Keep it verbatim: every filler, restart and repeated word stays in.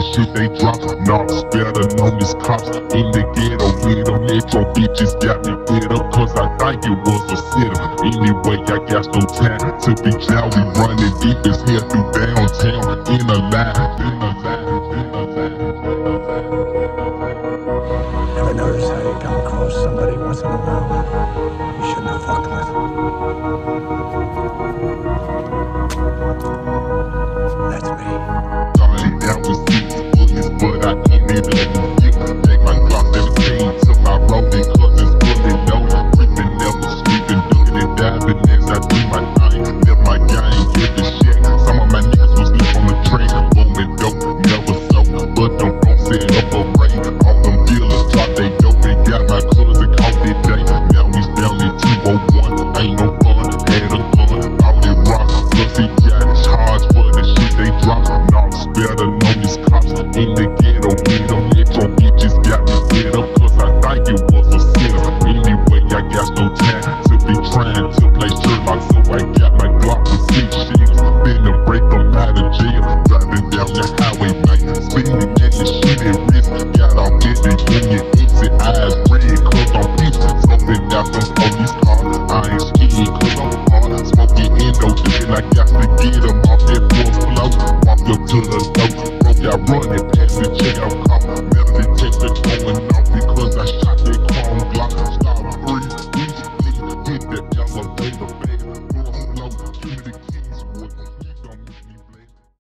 shit they drop. Knocks better known as cops. In the ghetto with them metro bitches got me fed up, cause I think it was a sitter. Anyway, I got no time to be cloud. We running deep as hell through downtown. In a line, in a line, in a line. Ever notice how you come across somebody once in a while you shouldn't have fucked with? That's me. Started down with six bullets, but I ended up with six. Take my Glock seventeen to my rolling cousins, fully loaded. Creeping, never sleeping, ducking and diving as I do my thing. Left my gang, get the shit. Some of my niggas was left on the train. Booming dope, never sold, but them phones set up a rain. All them dealers dropped they dope and got my cousin caught that day. Now he's down in two oh one. Ain't no fun, had a gun. All that rock, plus he got charged for the shit they drop. Knocks better known as cops. In the ghetto with them metro bitches got me fed up, cause I think it was a sitter. Anyway, I got no time to be trying to play Sherlock, so I got my Glock with six shields. Finna break them out of jail. Driving down the highway night, spinning in the shit at risk. Got off in the union exit, eyes red cause I'm pissed. Smoking out them police cars, I ain't scared cause I'm hard. Smoking endo, and I got to get them off that fourth floor. Walk up to the door, broke out running past the jail car.